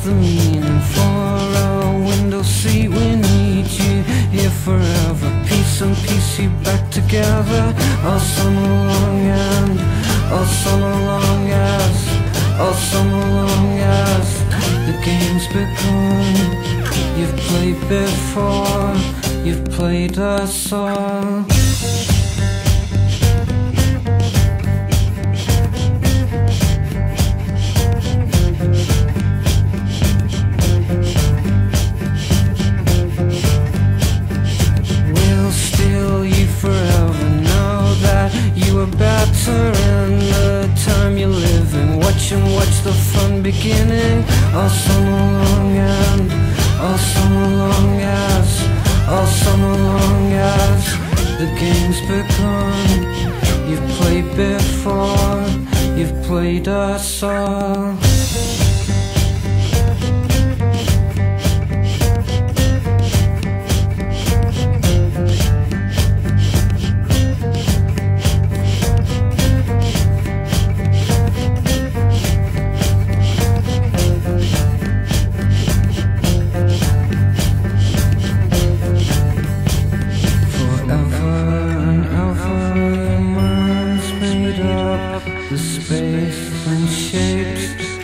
the meaning for a window seat. We need you here forever. Piece and piece you back together. All summer long and all summer long all summer long as the game's begun. You've played before, you've played us all. We'll steal you forever, know that you are better in the time you're living. Watch the fun beginning. All summer long and all summer long all summer long as the game's begun. You've played before, you've played us all. The space and shapes